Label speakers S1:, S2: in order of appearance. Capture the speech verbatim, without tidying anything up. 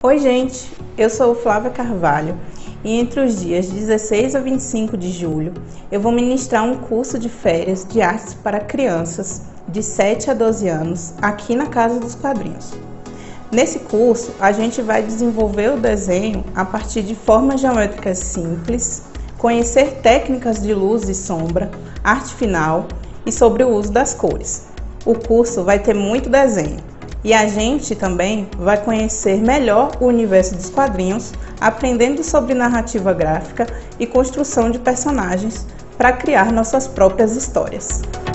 S1: Oi gente, eu sou Flávia Carvalho e entre os dias dezesseis a vinte e cinco de julho eu vou ministrar um curso de férias de artes para crianças de sete a doze anos aqui na Casa dos Quadrinhos. Nesse curso a gente vai desenvolver o desenho a partir de formas geométricas simples, conhecer técnicas de luz e sombra, arte final e sobre o uso das cores. O curso vai ter muito desenho. E a gente também vai conhecer melhor o universo dos quadrinhos, aprendendo sobre narrativa gráfica e construção de personagens para criar nossas próprias histórias.